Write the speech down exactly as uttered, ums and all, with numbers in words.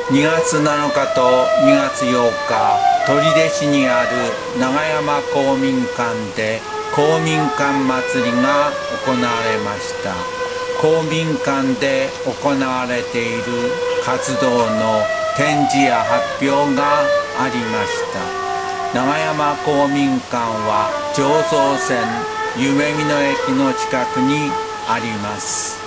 にがつなのかとにがつようか、取手市にある長山公民館で公民館祭りが行われました。公民館で行われている活動の展示や発表がありました。長山公民館は常総線夢見の駅の近くにあります。